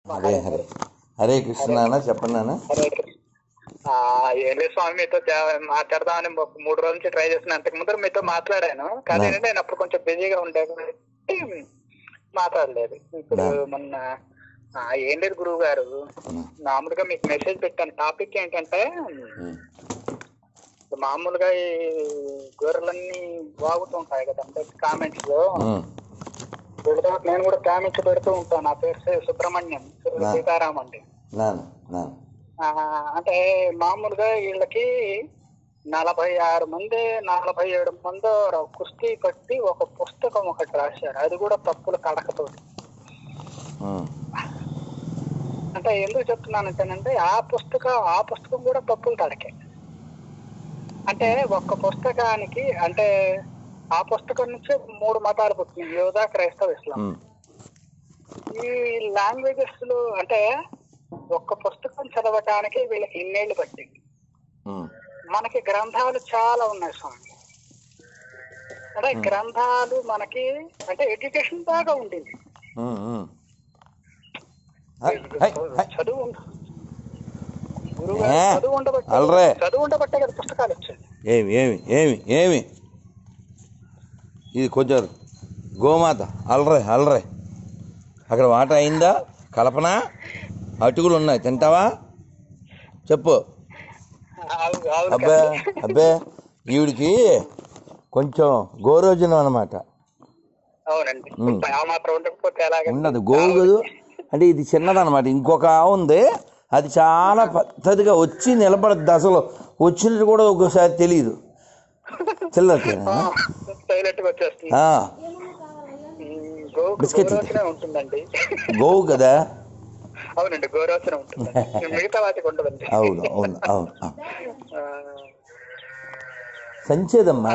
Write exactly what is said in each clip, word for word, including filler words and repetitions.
హరే హరే హరే కృష్ణ నాన్న చెప్పండి నాన్న. హరే కృష్ణ. ఏం లేదు స్వామి, మీతో మాట్లాడదామని మూడు రోజుల నుంచి ట్రై చేసిన. అంతకు ముందు మీతో మాట్లాడాను కానీ నేను అప్పుడు కొంచెం బిజీగా ఉండే మాట్లాడలేదు. ఇప్పుడు మొన్న ఏం లేదు గురువు గారు, మామూలుగా మీకు మెసేజ్ పెట్టాను. టాపిక్ ఏంటంటే మామూలుగా ఈ గొర్రెలన్నీ వాగుతుంటాయి కదా అంటే కామెంట్స్ లో నేను కూడా కామెంట్స్ పెడుతూ ఉంటాను. నా పేరు సుబ్రహ్మణ్యం సీతారాం అండి. అంటే మామూలుగా వీళ్ళకి నలభై ఆరు మంది నలభై ఏడు మంది కుస్తీ కట్టి ఒక పుస్తకం ఒకటి రాశారు, అది కూడా తప్పుల కడకతో. అంటే ఎందుకు చెప్తున్నానంటేనంటే ఆ పుస్తకం ఆ పుస్తకం కూడా తప్పులు తడకే. అంటే ఒక్క పుస్తకానికి అంటే ఆ పుస్తకం నుంచి మూడు మతాలు పుట్టినాయి, యోధా, క్రైస్తవ, ఇస్లాం. ఈ లాంగ్వేజెస్ లో అంటే ఒక్క పుస్తకం చదవటానికి వీళ్ళకి ఇన్నేళ్లు పట్టింది. మనకి గ్రంథాలు చాలా ఉన్నాయి స్వామి. అంటే గ్రంథాలు మనకి అంటే ఎడ్యుకేషన్ బాగా ఉండింది. చదువు గురువు చదువు ఉండబట్టే చదువు ఉండబట్టే కదా పుస్తకాలు వచ్చాయి. ఏమి ఏమి ఏమి ఏమి ఇది కొంచెం గోమాత అలరే అలరే అక్కడ వాట అయిందా? కల్పన అటుకులు ఉన్నాయి, తింటావా? చెప్పు. అబ్బే అబ్బే ఈవిడికి కొంచెం గోరోజనం అనమాట. ఉండదు గోవు కదూ అంటే ఇది చిన్నదనమాట. ఇంకొక ఆవు ఉంది, అది చాలా పద్ధతిగా వచ్చి నిలబడద్దు. అసలు వచ్చినట్టు కూడా ఒక్కోసారి తెలియదు. చిల్లర బిస్కెట్ గోవు కదా. అవునండి, గోరోచన ఉంటుంది, మిగతా వాటికి ఉండదండి. అవును అవును అవును. సంచేదమ్మా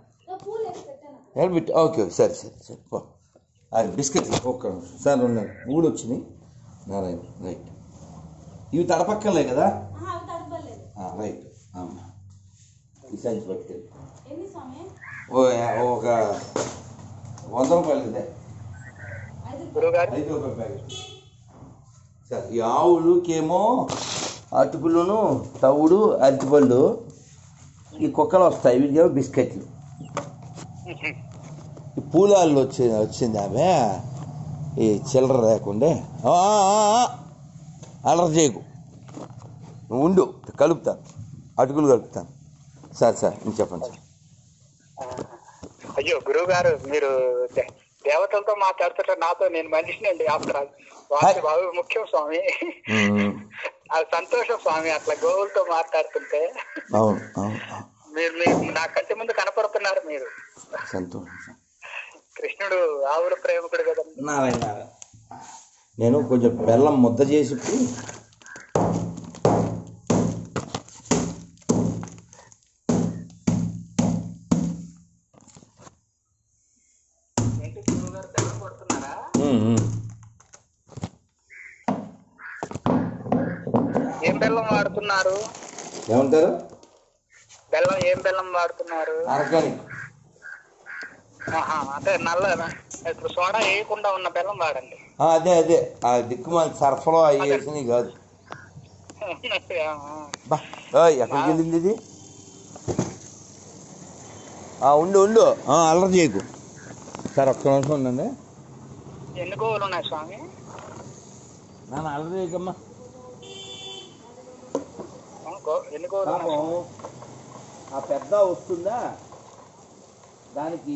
ఓకే సరే సరే సరే పో. అది బిస్కెట్ ఒక్క సార్ ఉన్నాయి, మూడు వచ్చినాయి నారాయణ. రైట్, ఇవి తడపక్కలే కదా. రైట్ అమ్మా, ఈ సంచి పట్టుకెళ్ళి ఒక వంద రూపాయలు ఇదే ఐదు రూపాయల ప్యాకెట్. సార్ ఈ ఆవులకేమో అటుకులను తవుడు అరటిపళ్ళు, ఈ కుక్కలు వస్తాయి, వీటికేమో బిస్కెట్లు. ఈ పూలాళ్ళు వచ్చి వచ్చింది ఆమె ఈ చిల్లర లేకుండా. అలర్ చేయకు, నువ్వు ఉండు, కలుపుతాను, అటుకులు కలుపుతాను. సార్ సార్ నేను చెప్పండి సార్. అయ్యో గురువు గారు, మీరు దేవతలతో మాట్లాడుతుంటే నాతో నేను మనిషిని అండి. ఆఫ్టర్ వాటి బాబు ముఖ్యం స్వామి, అది సంతోషం స్వామి. అట్లా గోవులతో మాట్లాడుతుంటే మీరు మీరు నా కంటి ముందు కనపడుతున్నారు. మీరు సంతోషం. కృష్ణుడు ఆవుల ప్రేమికుడు కదండి. నారాయణ, నేను కొంచెం బెల్లం ముద్ద చేసి ఏం బెల్లం వాడుతున్నారు? ఏమంటారు? బెల్లం ఏం బెల్లం వాడుతున్నారు? ఆర్గానిక్. అంటే నల్ల ఇప్పుడు సోడా వేయకుండా ఉన్న బెల్లం వాడండి. అదే అదే ఆ దిక్కుమాలి సరఫలో అయ్యేసినవి కాదు. ఎక్కడికి వెళ్ళింది ఇది? ఉండు ఉండు, అల్లరి చేయకు సార్, ఒక్క నిమిషం ఉండండి. ఎన్ని గోవులు ఉన్నాయి స్వామి? నాన్న అల్లరి చేయకమ్మా. ఎన్ని గోవులు? ఆ పెద్ద వస్తుందా దానికి?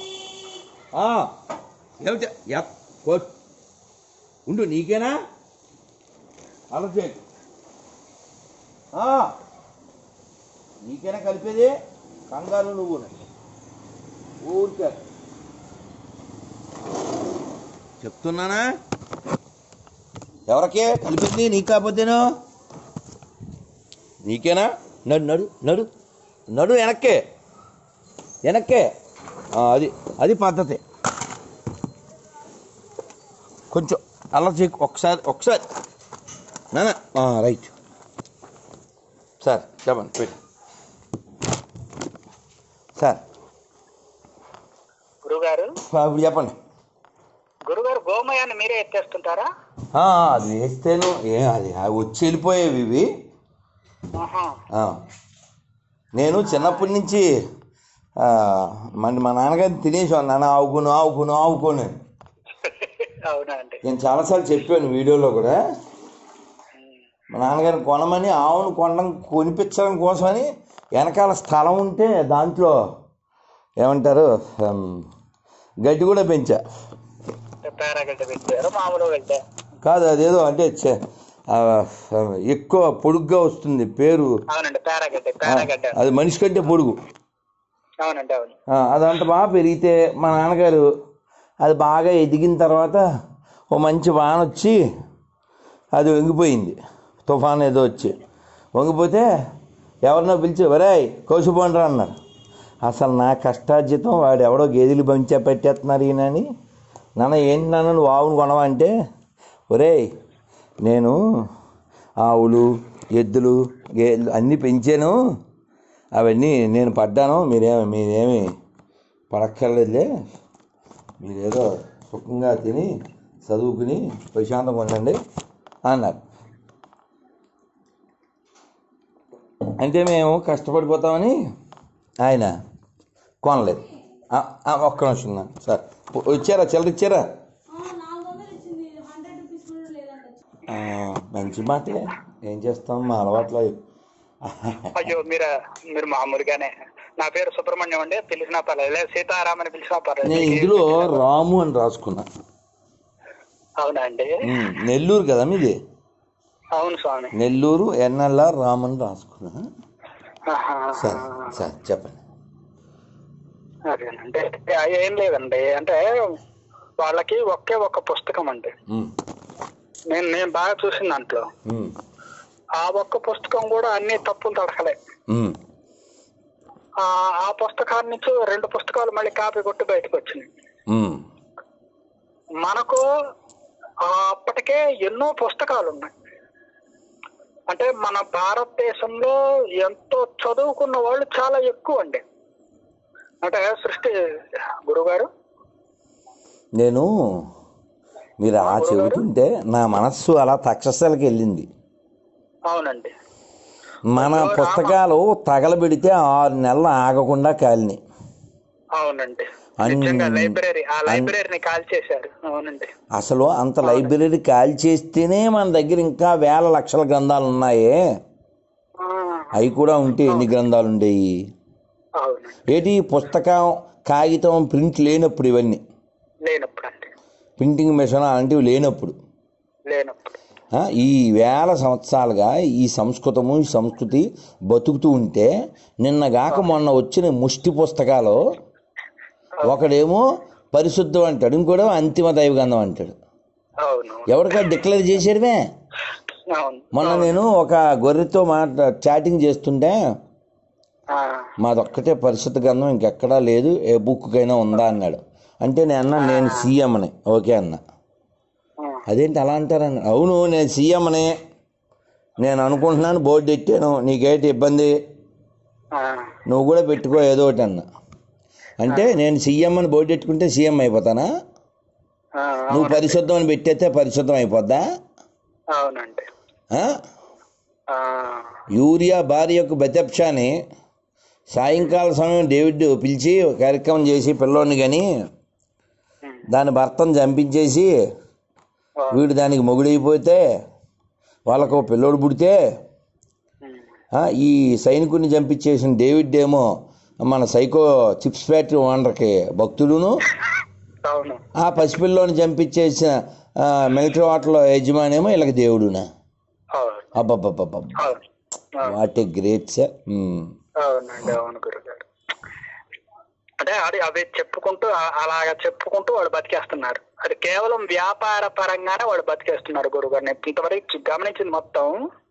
ఏమిటి ఉండు, నీకేనా? అలా చేయకు, నీకేనా కలిపేది? కంగారు నువ్వు ఊరికే చెప్తున్నానా? ఎవరికే కలిపింది? నీకు కాకపోతేను నీకేనా? నడు నడు నడు నడు వెనక్కే వెనక్కే అది అది పద్ధతి. కొంచెం అలా చేయకు, ఒకసారి ఒకసారి నాన్న. రైట్ సార్ చెప్పండి, పెట్టు సార్. గురుగారు ఇప్పుడు చెప్పండి. గురుగారు, గోమయాన్ని మీరే ఎత్తేస్తుంటారా? అది వేస్తేను ఏ అది వచ్చి వెళ్ళిపోయేవి ఇవి. నేను చిన్నప్పటి నుంచి మన మా నాన్నగారిని తినేసాను, నాన్న ఆవుకును ఆవుకును ఆవుకోను. నేను చాలాసార్లు చెప్పాను వీడియోలో కూడా. మా నాన్నగారిని కొనమని, ఆవును కొనడం కొనిపించడం కోసమని వెనకాల స్థలం ఉంటే దాంట్లో ఏమంటారు గడ్డి కూడా పెంచా. కాదు, అదేదో అంటే ఎక్కువ పొడుగ్గా వస్తుంది పేరు, అది మనిషి కంటే పొడుగు. అదంత బాగా పెరిగితే మా నాన్నగారు అది బాగా ఎదిగిన తర్వాత ఓ మంచి వాన వచ్చి అది వంగిపోయింది. తుఫాన్ ఏదో వచ్చి వంగిపోతే ఎవరినో పిలిచి ఒరేయ్ కోసిపోండ్రా అన్నారు. అసలు నా కష్టార్జితం వాడు ఎవడో గేదెలు పంచా పెట్టేస్తున్నారు ఈయనని. నాన్న ఏంటి నాన్న నువ్వు ఆవును కొనవంటే, ఒరేయ్ నేను ఆవులు ఎద్దులు గేదెలు అన్నీ పెంచాను, అవన్నీ నేను పడ్డాను, మీరేమి మీరేమి పడక్కర్లేదులే, మీరేదో సుఖంగా తిని చదువుకుని ప్రశాంతంగా ఉండండి అన్నారు. అంటే మేము కష్టపడిపోతామని ఆయన కొనలేదు. ఒక్క నిమిషం సార్, వచ్చారా చిల్లర ఇచ్చారా? మంచి మాటే, ఏం చేస్తాం మా అలవాట్లో. అయ్యో మీరు మీరు మామూలుగానే, నా పేరు సుబ్రహ్మణ్యం అండి, పిలిచినా పర్లేదు, సీతారాం అని పిలిచినా పర్లేదు. నేను ఇందులో రాము అని రాసుకున్నా. అవునా అండి? నెల్లూరు కదా మీది? అవును స్వామి, నెల్లూరు ఎన్ఎల్ఆర్ రామ్ అని రాసుకున్నా. సరే సార్ చెప్పండి. అదేనంటే ఏం లేదండి, అంటే వాళ్ళకి ఒకే ఒక పుస్తకం అండి. నేను నేను బాగా చూసిన దాంట్లో ఆ ఒక్క పుస్తకం కూడా అన్ని తప్పులు తడకలే. ఆ పుస్తకాన్ని నుంచి రెండు పుస్తకాలు మళ్ళీ కాపీ కొట్టి బయటకు వచ్చినాయి. మనకు అప్పటికే ఎన్నో పుస్తకాలు ఉన్నాయి. అంటే మన భారతదేశంలో ఎంతో చదువుకున్న వాళ్ళు చాలా ఎక్కువ అండి. అంటే సృష్టి గురుగారు, నేను మీరు అలా చెబుతుంటే నా మనస్సు అలా తక్షశలకి వెళ్ళింది. అవునండి, మన పుస్తకాలు తగలబెడితే ఆరు నెలలు ఆగకుండా కాలినాయి. అవునండి, లైబ్రరీ ఆ లైబ్రరీని కాల్ చేశారు. అవునండి, అసలు అంత లైబ్రరీ కాల్ చేస్తేనే మన దగ్గర ఇంకా వేల లక్షల గ్రంథాలు ఉన్నాయే. అవి కూడా ఉంటే ఎన్ని గ్రంథాలు ఉండేవి? ఏంటి పుస్తకం కాగితం ప్రింట్ లేనప్పుడు, ఇవన్నీ లేనప్పుడు అండి, ప్రింటింగ్ మెషిన్ అలాంటివి లేనప్పుడు లేనప్పుడు ఈ వేల సంవత్సరాలుగా ఈ సంస్కృతము ఈ సంస్కృతి బతుకుతూ ఉంటే, నిన్నగాక మొన్న వచ్చిన ముష్టి పుస్తకాలు ఒకడేమో పరిశుద్ధం అంటాడు, ఇంకోడేమో అంతిమ దైవగంధం అంటాడు. ఎవరికా డిక్లేర్ చేసేయడమే. మొన్న నేను ఒక గొర్రెతో మాట్లా చాటింగ్ చేస్తుంటే, మాదొక్కటే పరిశుద్ధ గ్రంథం, ఇంకెక్కడా లేదు, ఏ బుక్కైనా ఉందా అన్నాడు. అంటే నేను అన్నా నేను సీఎంని. ఓకే అన్న. అదేంటి అలా అంటారన్న? అవును నేను సీఎంని, నేను అనుకుంటున్నాను, బోర్డు ఎట్టాను, నీకేంటి ఇబ్బంది, నువ్వు కూడా పెట్టుకో ఏదో ఒకటి అన్న. అంటే నేను సీఎం అని బోర్డు పెట్టుకుంటే సీఎం అయిపోతానా? నువ్వు పరిశుద్ధం అని పెట్టేస్తే పరిశుద్ధం అయిపోద్దా? అవునండి. యూరియా భార్యకు బెతప్షాని సాయంకాల సమయం డేవిడ్ పిలిచి కార్యక్రమం చేసి పిల్లోడిని కానీ దాని భర్తను చంపించేసి వీడు దానికి మొగుడైపోతే వాళ్ళకు పిల్లోడు పుడితే ఈ సైనికుడిని చంపించేసిన డేవిడ్ ఏమో మన సైకో చిప్స్ ఫ్యాక్టరీ ఓనర్కి భక్తుడును, ఆ పసిపిల్లోని చంపించేసిన మిలిటరీ వాటర్లో యజమాని ఏమో వీళ్ళకి దేవుడునా? అబ్బబ్బబ్బబ్బ, వాట్ ఏ గ్రేట్ సార్. అవునండి, అవును గురుగారు. అంటే అది అవి చెప్పుకుంటూ అలాగా చెప్పుకుంటూ వాడు బతికేస్తున్నారు. అది కేవలం వ్యాపార పరంగానే వాడు బతికేస్తున్నారు గురుగారు. నేను ఇంతవరకు గమనించింది మొత్తం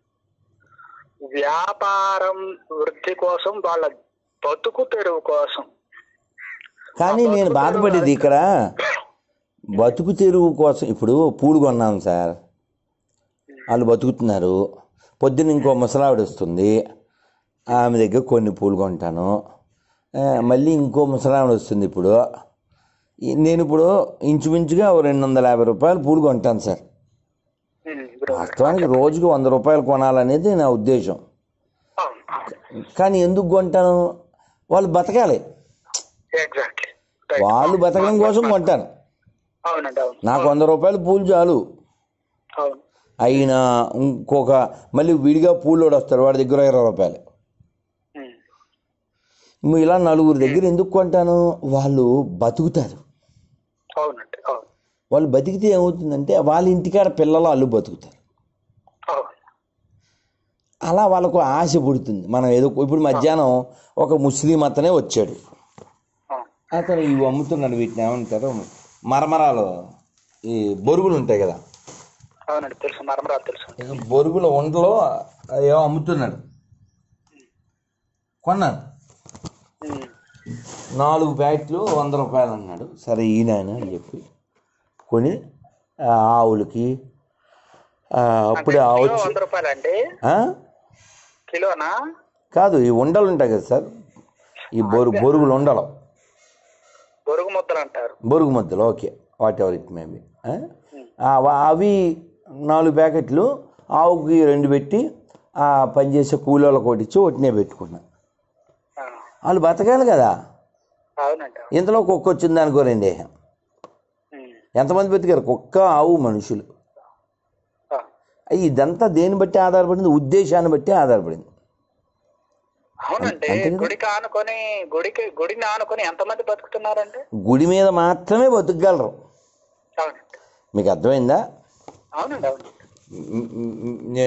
వ్యాపారం వృద్ధి కోసం, వాళ్ళ బతుకు తెరువు కోసం. కానీ నేను బాధపడేది ఇక్కడ బతుకు తెరువు కోసం. ఇప్పుడు పూడు కొన్నాం సార్, వాళ్ళు బతుకుతున్నారు. పొద్దున్న ఇంకో ముసలావిడ వస్తుంది, ఆమె దగ్గర కొన్ని పూలు కొంటాను. మళ్ళీ ఇంకో ముసలావిడ వస్తుంది. ఇప్పుడు నేను ఇప్పుడు ఇంచుమించుగా ఓ రెండు వందల యాభై రూపాయలు పూలు కొంటాను సార్. వాస్తవానికి రోజుకి వంద రూపాయలు కొనాలనేది నా ఉద్దేశం. అవును, అవును. కానీ ఎందుకు కొంటాను? వాళ్ళు బతకాలి, ఎగ్జాక్ట్లీ. వాళ్ళు బతకడం కోసం కొంటాను. అవునండి, అవును. నాకు వంద రూపాయలు పూలు చాలు. అవును. అయినా ఇంకొక మళ్ళీ విడిగా పూలోడు వస్తాడు, వాడి దగ్గర ఇరవై రూపాయలు. ఉమ్. ఇలా నలుగురు దగ్గర ఎందుకు కొంటాను? వాళ్ళు బతుకుతారు. అవునండి, అవును. వాళ్ళు బతికితే ఏమవుతుందంటే వాళ్ళ ఇంటికాడ పిల్లలు అల్లు బతుకుతారు. అవును. అలా వాళ్ళకు ఆశ పుడుతుంది. మనం ఏదో ఇప్పుడు మధ్యాహ్నం ఒక ముస్లిం అతనే వచ్చాడు, అవును. అతను ఇవి అమ్ముతున్నాడు. వీటిని ఏమంటారు? మరమరాలు, ఈ బొరుగులు ఉంటాయి కదా, అవునండి, తెలుసు. మరమరాలు తెలుసు. ఈ బొరుగుల వంటలో ఏమో అమ్ముతున్నాడు. కొన్నాను, ఉమ్. నాలుగు ప్యాకెట్లు వంద రూపాయలు అన్నాడు. సరే ఈయన అని చెప్పి కొని ఆ ఆవులకి ఆ, అప్పుడే అంటే కిలో ఆవచ్చు. వంద రూపాయలండి? ఆ? కిలోనా? కాదు, ఈ ఉండలు ఉంటాయి కదా సార్, ఈ బొరు బొరుగులు ఉండలు, బొరుగు ముద్దలు అంటారు. బొరుగు ముద్దలు, okay, whatever it maybe. అవి నాలుగు ప్యాకెట్లు, ఆవుకి రెండు పెట్టి ఆ పనిచేసే కూలీలకు ఒకటి ఇచ్చి ఒట్టినే పెట్టుకున్నా. ఆ. వాళ్ళు బతకాలి కదా. అవునండి, అవును. ఇంతలో కుక్క వచ్చింది అనుకోరండి, ఉమ్. ఎంతమంది బతికారు? కుక్క, ఆవు, మనుషులు. ఆ. ఇదంతా దేన్ని బట్టి ఆధారపడింది? ఉద్దేశాన్ని బట్టి ఆధారపడింది. అవునండి. అంతే కదా. గుడికి ఆనుకొని గుడికి గుడిని ఆనుకొని ఎంతమంది బతుకుతున్నారండి? గుడి మీద మాత్రమే బతుకగలరు. అవునండి. మీకు అర్థమైందా? అవునండి, అవునండి. మ్, మ్, మ్,